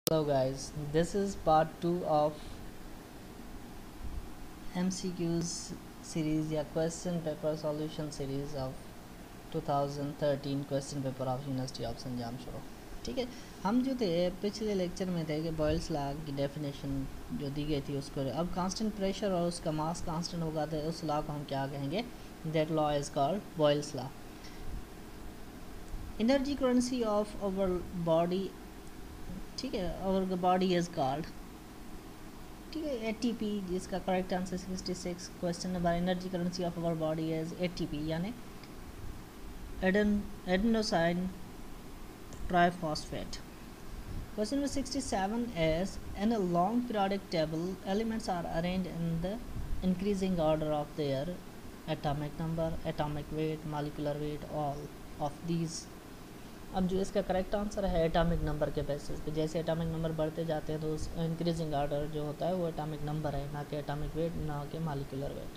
Hello guys, this is part 2 of MCQs series या question paper solution series of 2013 question paper of University of St. Jamshoro। ठीक है, हम जो थे पिछले लेक्चर में थे कि बॉयल्स लॉ की डेफिनेशन जो दी गई थी उसको अब कांस्टेंट प्रेशर और उसका मास कांस्टेंट होगा तो उस लॉ को हम क्या कहेंगे, that law is called Boyle's law. Energy currency of our body, ठीक है, आवर बॉडी इज़ कॉल्ड, ठीक है, एटीपी, जिसका correct answer 66। Question number, energy currency of our body is ATP यानी adenosine triphosphate. Question number 67 is in a long periodic table elements are arranged in the increasing order of their atomic number, atomic weight, molecular weight, all of these। अब जो इसका correct answer है atomic number के basis पे, जैसे atomic number बढ़ते जाते हैं तो उस इंक्रीजिंग ऑर्डर जो होता है वो एटॉमिक नंबर है, ना कि एटॉमिक वेट, ना कि molecular weight.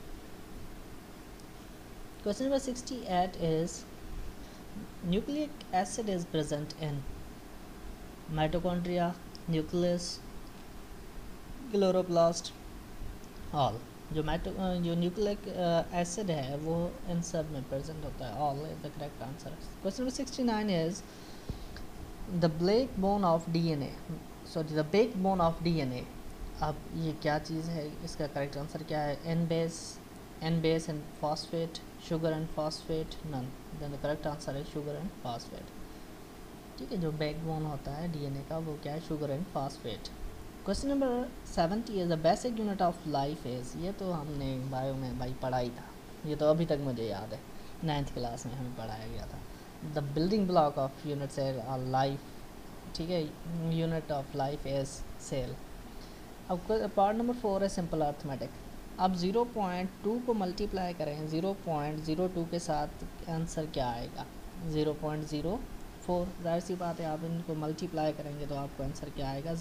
Question number 68 is nucleic acid is present in mitochondria, nucleus, chloroplast, all. जो न्यूक्लिक एसिड है वो इन सब में प्रेजेंट होता है, all is the correct answer. Question number 69 is the black bone of DNA, sorry the back bone of DNA. अब ये क्या चीज़ है, इसका करेक्ट आंसर क्या है, N base and phosphate, sugar and phosphate, none. Then the correct answer है sugar and phosphate. ठीक है, जो बैक बोन होता है डीएनए का वो क्या है, sugar and phosphate. Question number 70 is the basic unit of life is, ये तो हमने बायो में भाई पढ़ाई था, ये तो अभी तक मुझे याद है, 9th क्लास में हमें पढ़ाया गया था। The building block of unit cell और लाइफ, ठीक है, unit of life is cell. अब पार्ट नंबर 4 है सिंपल अर्थमेटिक। अब 0.2 को मल्टीप्लाई करें 0.02 के साथ, आंसर क्या आएगा, 0.04। जाहिर सी बात है, आप इनको मल्टीप्लाई करेंगे तो आपको आंसर क्या आएगा,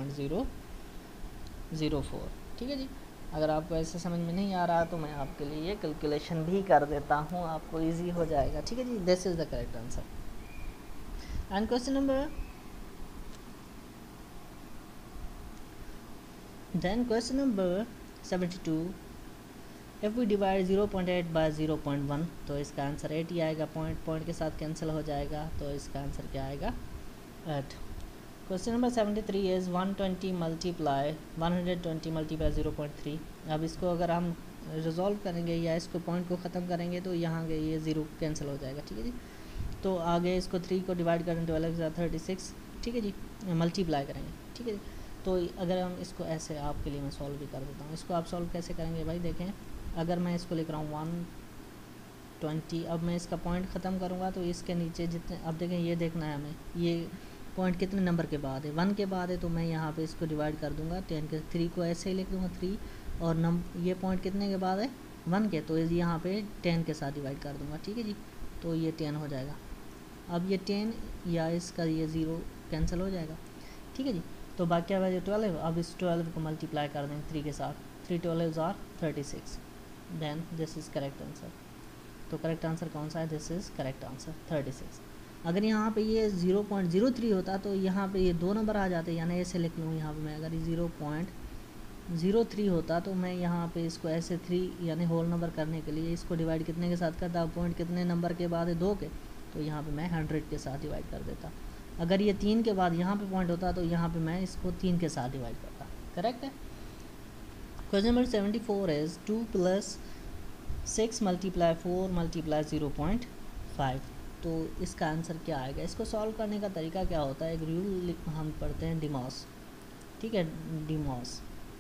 0.004। ठीक है जी, अगर आपको ऐसे समझ में नहीं आ रहा तो मैं आपके लिए ये कैलकुलेशन भी कर देता हूँ, आपको इजी हो जाएगा। ठीक है जी, this is the correct answer. And question number then question number 72, if we divide 0.8 by 0.1 तो इसका आंसर 8 ही आएगा, पॉइंट के साथ कैंसिल हो जाएगा, तो इसका आंसर क्या आएगा, 8। Question number 73 is 120 multiply 0.3। अब इसको अगर हम रिजॉल्व करेंगे या इसको पॉइंट को ख़त्म करेंगे तो यहाँ के ये 0 कैंसिल हो जाएगा। ठीक है जी, तो आगे इसको 3 को डिवाइड करें 12 के साथ 36, ठीक है जी, मल्टीप्लाई करेंगे। ठीक है जी, तो अगर हम इसको ऐसे, आपके लिए मैं सॉल्व भी कर देता हूँ, इसको आप सॉल्व कैसे करेंगे भाई, देखें, अगर मैं इसको लिख रहा हूँ 120, अब मैं इसका पॉइंट ख़त्म करूँगा तो इसके नीचे जितने, अब देखें ये देखना है हमें, ये पॉइंट कितने नंबर के बाद है, 1 के बाद है, तो मैं यहाँ पे इसको डिवाइड कर दूँगा 10 के, 3 को ऐसे ही लिख दूँगा 3, और ये पॉइंट कितने के बाद है, 1 के, तो यहाँ पे 10 के साथ डिवाइड कर दूँगा। ठीक है जी, तो ये 10 हो जाएगा। अब ये 10 या इसका ये 0 कैंसिल हो जाएगा। ठीक है जी, तो बाकी क्या बचे 12। अब इस 12 को मल्टीप्लाई कर देंगे 3 के साथ, 3 12 are 36, then this is correct answer. तो करेक्ट आंसर कौन सा है, दिस इज़ करेक्ट आंसर 36। अगर यहाँ पे ये 0.03 होता तो यहाँ पे ये 2 नंबर आ जाते, यानी ऐसे लिख लूँ यहाँ पे मैं, अगर ये 0.03 होता तो मैं यहाँ पे इसको ऐसे 3 यानी होल नंबर करने के लिए इसको डिवाइड कितने के साथ करता, पॉइंट कितने नंबर के बाद है, 2 के, तो यहाँ पे मैं 100 के साथ डिवाइड कर देता। अगर ये 3 के बाद यहाँ पे पॉइंट होता तो यहाँ पे मैं इसको 3 के साथ डिवाइड करता। करेक्ट है। क्वेश्चन नंबर 74 इज़ 2 + 6 × 4 × 0.5, तो इसका आंसर क्या आएगा। इसको सॉल्व करने का तरीका क्या होता है, एक रूल हम पढ़ते हैं, डिमॉस। ठीक है, डिमॉस,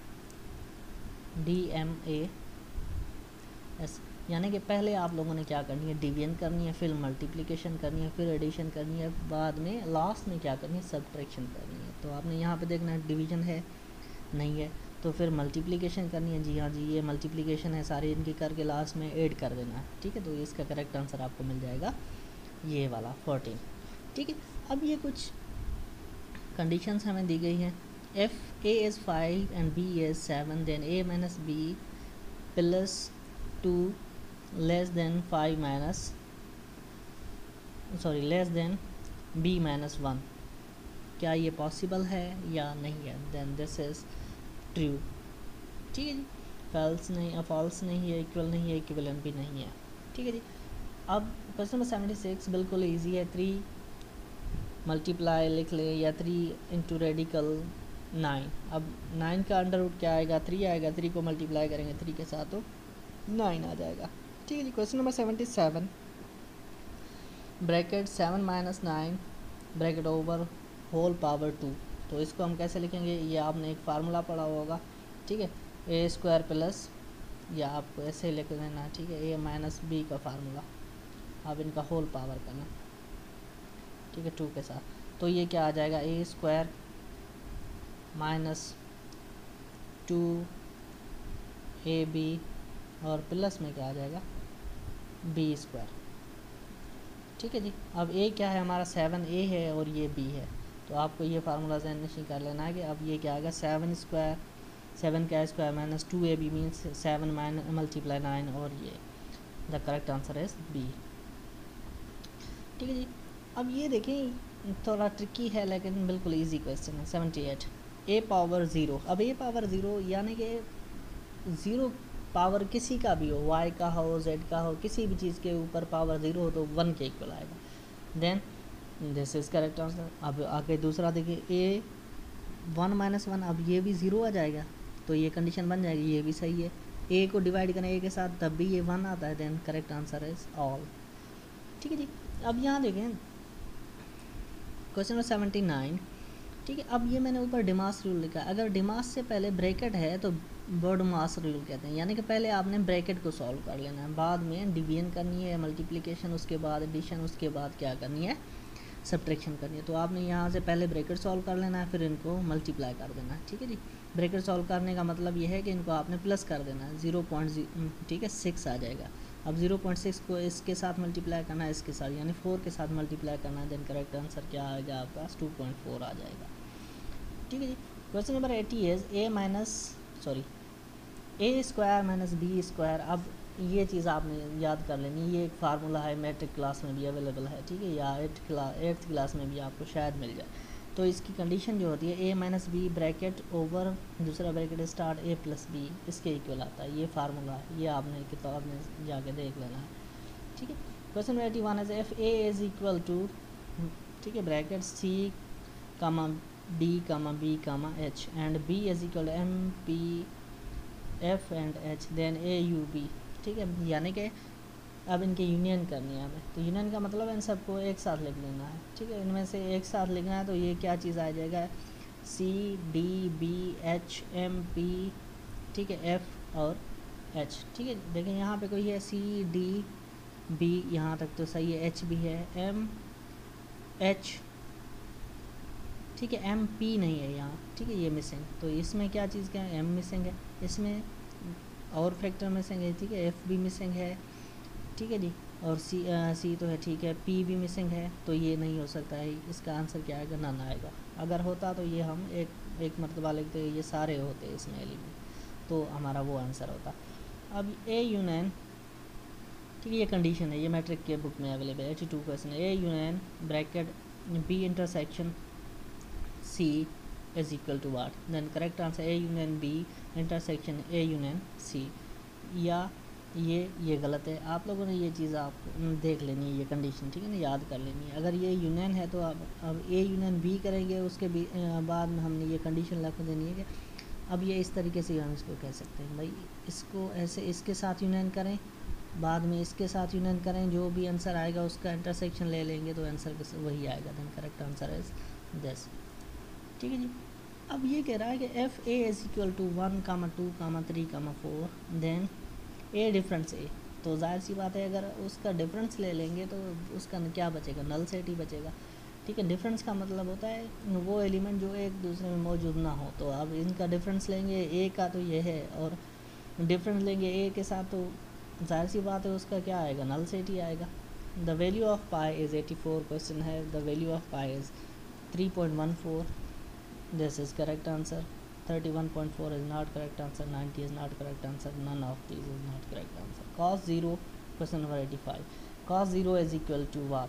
DMAS, यानी कि पहले आप लोगों ने क्या करनी है, डिवीजन करनी है, फिर मल्टीप्लिकेशन करनी है, फिर एडिशन करनी है, बाद में लास्ट में क्या करनी है, सब्ट्रैक्शन करनी है। तो आपने यहाँ पे देखना है डिवीजन है नहीं है, तो फिर मल्टीप्लिकेशन करनी है। जी हाँ जी, ये मल्टीप्लिकेशन है, सारी इनकी करके लास्ट में ऐड कर देना है। ठीक है, तो इसका करेक्ट आंसर आपको मिल जाएगा ये वाला 14। ठीक है, अब ये कुछ कंडीशंस हमें दी गई हैं। if a is 5 and b is 7 then a minus b plus 2 less than 5 minus, sorry, less than b minus 1 क्या ये पॉसिबल है या नहीं है, देन दिस इज़ ट्रू, ठीक है जी। फॉल्स नहीं है, इक्वल नहीं है, इक्विवेलेंट भी नहीं है, ठीक है जी। अब क्वेश्चन नंबर 76 बिल्कुल इजी है। 3 मल्टीप्लाई लिख ले या 3 इंटू रेडिकल 9। अब 9 का अंडर रूट क्या आएगा, 3 आएगा। 3 को मल्टीप्लाई करेंगे 3 के साथ तो 9 आ जाएगा, ठीक है जी। Question number 77 bracket 7 minus 9 bracket over whole power 2। तो इसको हम कैसे लिखेंगे, ये आपने एक फार्मूला पढ़ा होगा, ठीक है। ए स्क्वायर प्लस, या आपको ऐसे लिख देना, ठीक है, ए माइनस बी का फार्मूला, अब इनका होल पावर करना, ठीक है, 2 के साथ। तो ये क्या आ जाएगा, A square minus 2 A B और प्लस में क्या आ जाएगा, बी स्क्वायर, ठीक है जी। अब ए क्या है हमारा, 7a है और ये b है, तो आपको ये फार्मूला ज़हन नशीं कर लेना है कि अब ये क्या आएगा, 7 स्क्वायर, 7 का square minus 2ab means 7 minus multiply 9, और ये the correct answer is B, ठीक है जी। अब ये देखें थोड़ा ट्रिकी है लेकिन बिल्कुल इजी क्वेश्चन है। 78 a पावर 0। अब a पावर 0 यानी कि 0 पावर किसी का भी हो, y का हो, z का हो, किसी भी चीज़ के ऊपर पावर 0 हो तो 1 के इक्वल आएगा, then this is correct answer. अब आगे दूसरा देखिए, a 1 माइनस 1, अब ये भी 0 आ जाएगा, तो ये कंडीशन बन जाएगी, ये भी सही है। a को डिवाइड करें a के साथ तब भी ये 1 आता है, then correct answer is all, ठीक है जी। अब यहाँ देखें क्वेश्चन नंबर 79, ठीक है। अब ये मैंने ऊपर डिमास रूल लिखा है, अगर डिमास से पहले ब्रैकेट है तो बॉडमास रूल कहते हैं, यानी कि पहले आपने ब्रैकेट को सॉल्व कर लेना है, बाद में डिवीजन करनी है, मल्टीप्लिकेशन, उसके बाद एडिशन, उसके बाद क्या करनी है, सब्ट्रैक्शन करनी है। तो आपने यहाँ से पहले ब्रैकेट सॉल्व कर लेना है, फिर इनको मल्टीप्लाई कर देना है, ठीक है जी। ब्रैकेट सॉल्व करने का मतलब ये है कि इनको आपने प्लस कर देना है, 0.0, ठीक है, 6 आ जाएगा। अब 0.6 को इसके साथ मल्टीप्लाई करना है, इसके साथ यानी 4 के साथ मल्टीप्लाई करना है, देन करेक्ट आंसर क्या आएगा आपका, 2.4 आ जाएगा, ठीक है जी। Question number 80 is A square minus B square. अब ये चीज़ आपने याद कर लेनी, ये एक फार्मूला है, मैट्रिक क्लास में भी अवेलेबल है, ठीक है, या 8th क्लास में भी आपको शायद मिल जाए। तो इसकी कंडीशन जो होती है, A minus B bracket over दूसरा bracket start A plus B, इसके इक्वल आता है, ये फार्मूला है, ये आपने किताब में जाके देख लेना है, ठीक है। क्वेश्चन 81 है F A is equal to, ठीक है, bracket C comma D comma B comma H and B is equal M P F and H then A U B, ठीक है, यानी कि अब इनके यूनियन करनी है हमें। तो यूनियन का मतलब इन सबको एक साथ लिख लेना है, ठीक है, इनमें से एक साथ लिखना है। तो ये क्या चीज़ आ जाएगा, C D B H M P, ठीक है, एफ और एच, ठीक है। देखिए यहाँ पे कोई है सी डी बी, यहाँ तक तो सही है, एच भी है, एम एच, ठीक है, एम पी नहीं है यहाँ, ठीक है, ये मिसिंग। तो इसमें क्या चीज़ क्या है, एम मिसिंग है, इसमें और फैक्टर मिसिंग है, ठीक है, एफ भी मिसिंग है, ठीक है जी, और सी तो है, ठीक है, पी भी मिसिंग है, तो ये नहीं हो सकता है। इसका आंसर क्या आएगा, नन आएगा। अगर होता तो ये हम एक मरतबा लिखते, ये सारे होते इसमें एलिमेंट, तो हमारा वो आंसर होता। अब ए यूनियन, ठीक है, ये कंडीशन है, ये मैट्रिक के बुक में अवेलेबल है, 82 क्वेश्चन है। A union bracket B intersection C is equal to what, then correct answer A union B intersection A union C, या ये गलत है। आप लोगों ने ये चीज़ आप देख लेनी है, ये कंडीशन, ठीक है ना, याद कर लेनी है। अगर ये यूनियन है तो अब ए यूनियन बी करेंगे, उसके बाद में हमने ये कंडीशन रख देनी है कि अब ये इस तरीके से हम इसको कह सकते हैं, भाई इसको ऐसे इसके साथ यूनियन करें, बाद में इसके साथ यूनियन करें, जो भी आंसर आएगा उसका इंटरसेक्शन ले लेंगे तो आंसर वही आएगा, then correct answer is this, ठीक है जी। अब ये कह रहा है कि F A is equal to 1, 2, 3, 4, then A difference A, तो जाहिर सी बात है अगर उसका डिफरेंस ले लेंगे तो उसका क्या बचेगा, नल सेट ही बचेगा, ठीक है। डिफरेंस का मतलब होता है वो एलिमेंट जो एक दूसरे में मौजूद ना हो। तो अब इनका डिफरेंस लेंगे, ए का तो ये है, और डिफरेंस लेंगे ए के साथ, तो जाहिर सी बात है उसका क्या आएगा, नल सेट ही आएगा। The value of pi is 84 question है, the value of pi is 3.14, this is correct answer. 31.4 is not correct answer, 90 is not correct answer, none of these is not correct answer. Cos 0, question number 85, cos 0 is equal to what,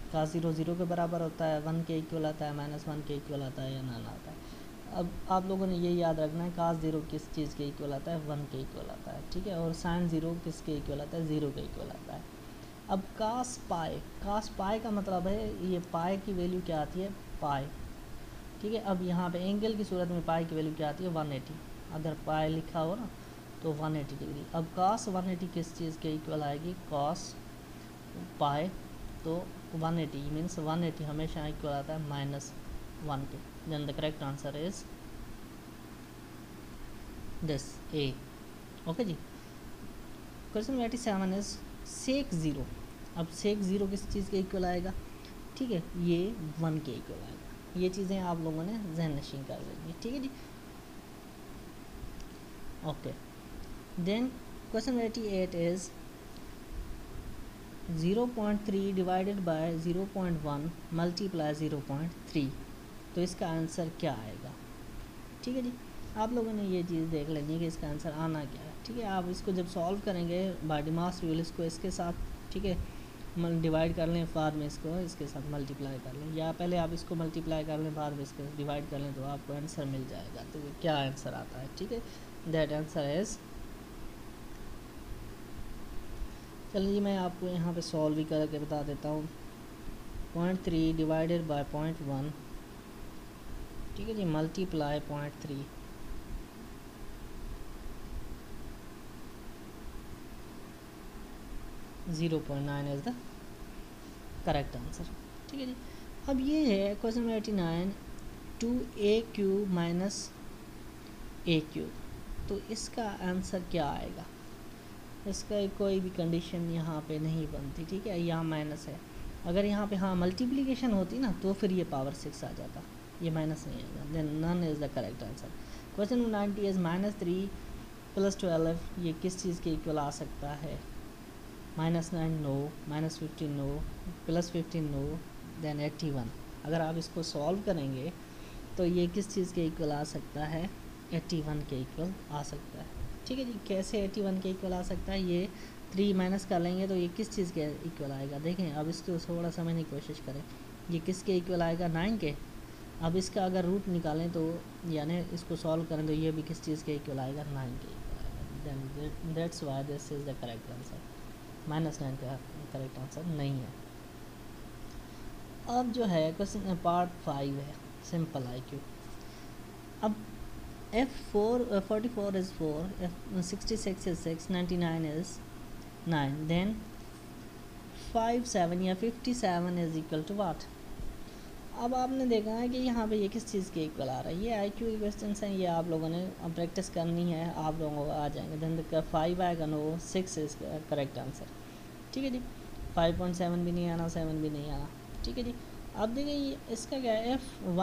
cos 0 0 के बराबर होता है, 1 के equal आता है, -1 के equal आता है या नन आता है। अब आप लोगों ने ये याद रखना है cos 0 किस चीज़ के इक्वल आता है, 1 के इक्वल आता है, ठीक है। और sin 0 किसके इक्वल आता है, 0 के इक्वल आता है। अब cos पाई का मतलब है ये पाई की वैल्यू क्या आती है, पाई, ठीक है। अब यहाँ पे एंगल की सूरत में पाई की वैल्यू क्या आती है, 180। अगर पाई लिखा हो ना तो 180 डिग्री। अब cos 180 किस चीज़ के इक्वल आएगी, cos पाई, तो 180 मीन्स 180 हमेशा इक्वल आता है -1 के। Then the correct answer is this A. Okay जी। Question 87 is sec 0। अब sec 0 किस चीज़ के इक्वल आएगा, ठीक है, ये 1 के इक्वल आएगा। ये चीज़ें आप लोगों ने ज़हन नशीं कर लेनी है, ठीक है जी। Okay, then question 88 is 0.3 divided by 0.1 multiply 0.3। तो इसका आंसर क्या आएगा, ठीक है जी। आप लोगों ने ये चीज़ देख लेनी है कि इसका आंसर आना क्या है, ठीक है। आप इसको जब सॉल्व करेंगे बाय डिमास रूल, इसको इसके साथ, ठीक है, डिवाइड कर लें, बाद में इसको इसके साथ मल्टीप्लाई कर लें, या पहले आप इसको मल्टीप्लाई कर लें बाद में इसको डिवाइड कर लें, तो आपको आंसर मिल जाएगा। तो क्या आंसर आता है, ठीक है, दैट आंसर इज़, चलिए जी मैं आपको यहाँ पे सॉल्व भी करके बता देता हूँ। 0.3 डिवाइडेड बाय 0.1, ठीक है जी, multiply 0.3, (0.9 is the correct answer, ठीक है जी। अब ये है क्वेश्चन 89, 2a³ माइनस a³। तो इसका आंसर क्या आएगा, इसका कोई भी कंडीशन यहाँ पे नहीं बनती, ठीक है, यहाँ माइनस है। अगर यहाँ पे हाँ मल्टीप्लिकेशन होती ना तो फिर ये पावर 6 आ जाता, ये माइनस नहीं आएगा। Then none is the correct answer. Question 90 is -3 + 12, ये किस चीज़ के इक्वल आ सकता है, -9 नो, -15 नो, +15 नो, देन 81। अगर आप इसको सॉल्व करेंगे तो ये किस चीज़ के इक्वल आ सकता है, 81 के इक्वल आ सकता है, ठीक है जी। कैसे 81 के इक्वल आ सकता है, ये 3 माइनस कर लेंगे तो ये किस चीज़ के इक्वल आएगा, देखें। अब इसको थोड़ा समझने की कोशिश करें, ये किसके इक्वल आएगा, 9 के। अब इसका अगर रूट निकालें तो यानी इसको सॉल्व करें तो ये भी किस चीज़ के इक्वल आएगा, 9 के इक्वल आएगा। Then that's why this is the correct answer. -9 का करेक्ट आंसर नहीं है। अब जो है क्वेश्चन पार्ट 5 है, सिंपल IQ। अब F44 is 4, F66 is 6, 99 is 9, then 57 या 57 is equal to what। अब आपने देखा है कि यहाँ पे ये किस चीज़ के इक्वल आ रहा है, ये IQ के क्वेश्चन हैं, ये आप लोगों ने प्रैक्टिस करनी है, आप लोगों को आ जाएंगे। देन 5 आएगा नो, 6 इज़ करेक्ट आंसर, ठीक है जी। 5.7 भी नहीं आना, 7 भी नहीं आना, ठीक है जी। अब देखिए इसका क्या है,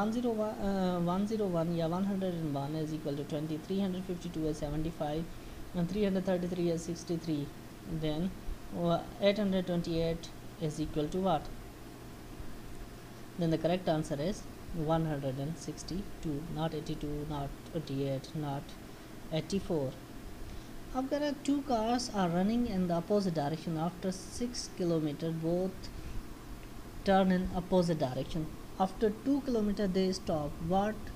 F101 या 101 is equal to 20, 352 is 75, 333 is 63, देन 828 is equal to what। Then the correct answer is 162, not 82, not 88, not 84. अब कह रहे हैं 2 cars are running in the opposite direction after 6 km, both turn in opposite direction. After 2 km they stop. What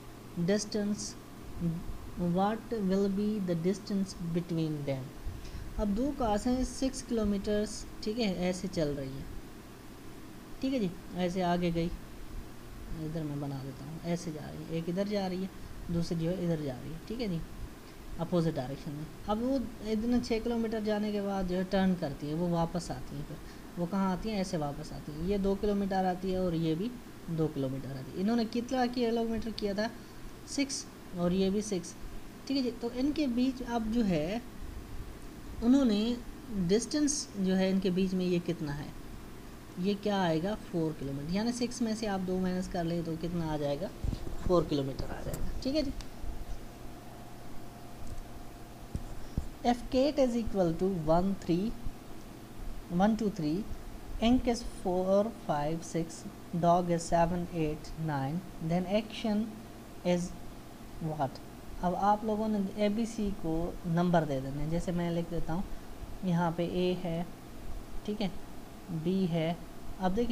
will be the distance between them। अब 2 cars हैं 6 kilometres, ठीक है, ऐसे चल रही है, ठीक है जी, ऐसे आगे गई, इधर मैं बना देता हूँ, ऐसे जा रही है, एक इधर जा रही है, दूसरी जो है इधर जा रही है, ठीक है जी, अपोजिट डायरेक्शन में। अब वो इतने 6 किलोमीटर जाने के बाद जो है टर्न करती है, वो वापस आती है, फिर वो कहाँ आती हैं, ऐसे वापस आती हैं। ये 2 किलोमीटर आती है और ये भी 2 किलोमीटर आती है। इन्होंने कितना किलोमीटर किया था, 6, और ये भी 6, ठीक है जी। तो इनके बीच अब जो है उन्होंने डिस्टेंस जो है इनके बीच में ये कितना है, ये क्या आएगा, 4 किलोमीटर, यानी 6 में से आप 2 माइनस कर ले तो कितना आ जाएगा, 4 किलोमीटर आ जाएगा, ठीक है जी। F8 is equal to 1 2 3, ink is 4 5 6, dog is 7 8 9, then action is what। अब आप लोगों ने ABC को नंबर दे देने हैं, जैसे मैं लिख देता हूँ, यहाँ पे A है, ठीक है, B है। अब देखिए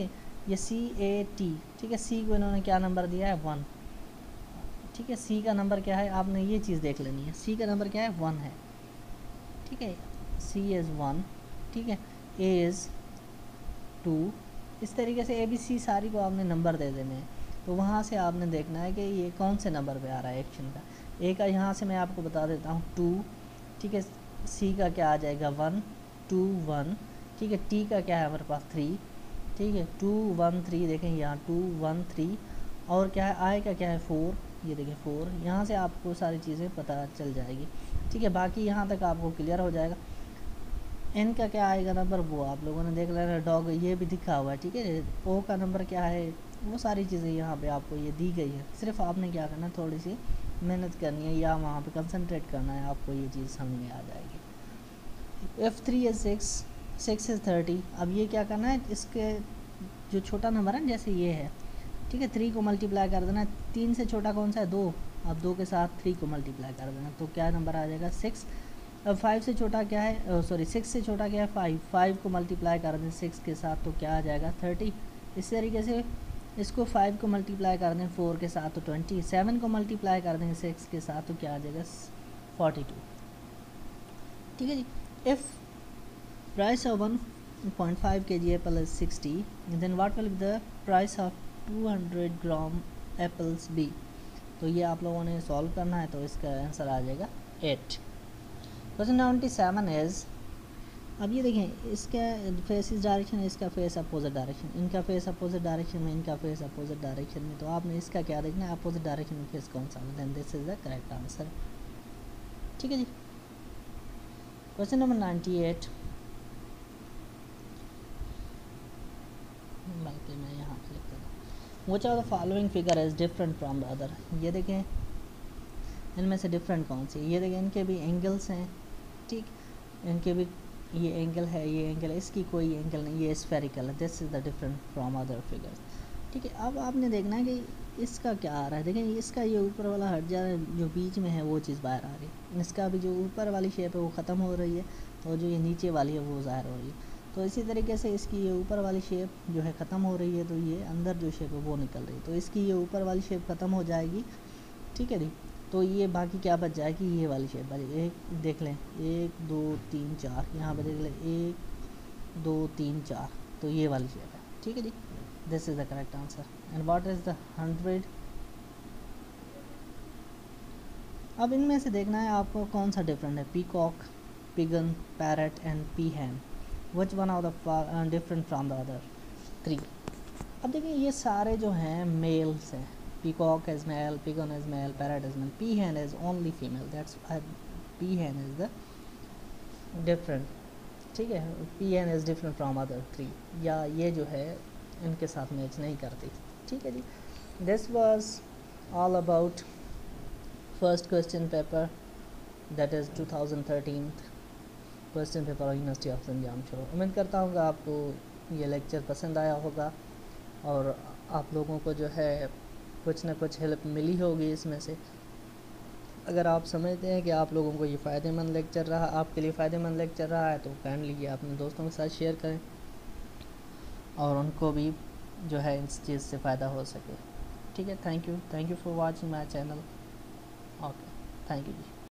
ये CAT, ठीक है, C को इन्होंने क्या नंबर दिया है 1, ठीक है, C का नंबर क्या है आपने ये चीज़ देख लेनी है, C का नंबर क्या है 1 है, ठीक है, C इज़ 1, ठीक है, A इज़ 2, इस तरीके से ABC सारी को आपने नंबर दे देने हैं। तो वहाँ से आपने देखना है कि ये कौन से नंबर पे आ रहा है एक्शन का। A का यहाँ से मैं आपको बता देता हूँ 2, ठीक है, C का क्या आ जाएगा 1 2 1, ठीक है, T का क्या है हमारे पास 3, ठीक है, 2 1 3, देखें यहाँ 2 1 3, और क्या है I का क्या है 4, ये देखें 4, यहाँ से आपको सारी चीज़ें पता चल जाएगी, ठीक है, बाकी यहाँ तक आपको क्लियर हो जाएगा। N का क्या आएगा नंबर वो आप लोगों ने देख लेना, डॉग ये भी दिखा हुआ है, ठीक है, O का नंबर क्या है, वो सारी चीज़ें यहाँ पे आपको ये दी गई है, सिर्फ आपने क्या करना है थोड़ी सी मेहनत करनी है या वहाँ पे कंसंट्रेट करना है, आपको ये चीज़ समझ में आ जाएगी। F3 इज़ 6, 6 इज़ 30, अब ये क्या करना है, इसके जो छोटा नंबर है जैसे ये है, ठीक है, 3 को मल्टीप्लाई कर देना, 3 से छोटा कौन सा है 2, अब 2 के साथ 3 को मल्टीप्लाई कर देना, तो क्या नंबर आ जाएगा 6। अब 5 से छोटा क्या है, सॉरी 6 से छोटा क्या है 5, 5 को मल्टीप्लाई कर दें 6 के साथ तो क्या आ जाएगा 30। इस तरीके से इसको 5 को मल्टीप्लाई कर दें 4 के साथ तो 20, 7 को मल्टीप्लाई कर देंगे 6 के साथ तो क्या आ जाएगा 42, ठीक है जी। If price of 1.5 kg apple is 60, then what will be the price of 200 gram apples be. तो ये आप लोगों ने सॉल्व करना है, तो इसका आंसर आ जाएगा 8। क्वेश्चन 97 इज़, अब ये देखें इसका फेस इस डायरेक्शन है, इसका फेस अपोजिट डायरेक्शन, इनका फेस अपोजिट डायरेक्शन में, इनका फेस अपोजिट डायरेक्शन में, तो आपने इसका क्या देखना है अपोजिट डायरेक्शन में फेस कौन सा, then this is the correct answer, ठीक है जी। क्वेश्चन नंबर 98, बल्कि मैं यहाँ पे लिख देता हूँ, which of the following figure is different from the other. ये देखें इनमें से डिफरेंट कौन सी, ये देखें इनके भी एंगल्स हैं, ठीक, इनके भी ये एंगल है, ये एंगल है, इसकी कोई एंगल नहीं, ये स्फेरिकल है, this is the different from other figures, ठीक है। अब आपने देखना है कि इसका क्या आ रहा है, देखें इसका ये ऊपर वाला हट जा रहा है, जो बीच में है वो चीज़ बाहर आ रही है, इसका भी जो ऊपर वाली शेप है वो ख़त्म हो रही है, और जो ये नीचे वाली है वो ज़ाहिर हो रही है। तो इसी तरीके से इसकी ये ऊपर वाली शेप जो है ख़त्म हो रही है, तो ये अंदर जो शेप है वो निकल रही है, तो इसकी ये ऊपर वाली शेप ख़त्म हो जाएगी, ठीक है जी। तो ये बाकी क्या बच जाएगी, ये वाली शेप वाली, एक देख लें 1 2 3 4, यहाँ पे देख लें 1 2 3 4, तो ये वाली शेप है, ठीक है जी, this is the correct answer. And what is the 100। अब इनमें से देखना है आपको कौन सा डिफरेंट है, peacock, pigeon, parrot and peahen, which one of the different from the other 3। अब देखिए ये सारे जो हैं मेल्स हैं, peacock is male, pigeon is male, parrot is male, peahen is only female, that's why peahen is the different, ठीक है, peahen is different from other 3, या ये जो है इनके साथ मैच नहीं करती, ठीक है जी। this was all about first question paper, that is 2013 question paper university of संजाम छोड़ो। उम्मीद करता हूँ कि आपको ये लेक्चर पसंद आया होगा और आप लोगों को जो है कुछ ना कुछ हेल्प मिली होगी इसमें से। अगर आप समझते हैं कि आप लोगों को ये फ़ायदेमंद लेक्चर रहा, आपके लिए फ़ायदेमंद लेक्चर रहा है, तो काइंडली ये अपने दोस्तों के साथ शेयर करें और उनको भी जो है इस चीज़ से फ़ायदा हो सके, ठीक है। Thank you for watching my channel, okay, thank you ji.